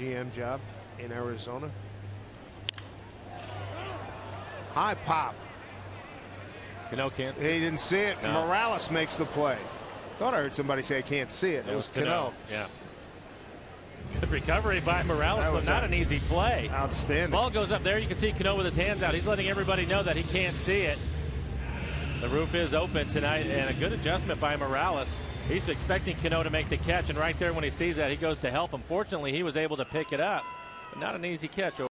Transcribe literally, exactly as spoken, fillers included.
G M job in Arizona. High pop. Cano can't see. He didn't see it. No. Morales makes the play. Thought I heard somebody say I can't see it. It, it was Cano. Cano. Yeah. Good recovery by Morales, but not an easy play. Outstanding. Ball goes up there. You can see Cano with his hands out. He's letting everybody know that he can't see it. The roof is open tonight, and a good adjustment by Morales. He's expecting Cano to make the catch, and right there when he sees that, he goes to help him. Fortunately, he was able to pick it up, but not an easy catch.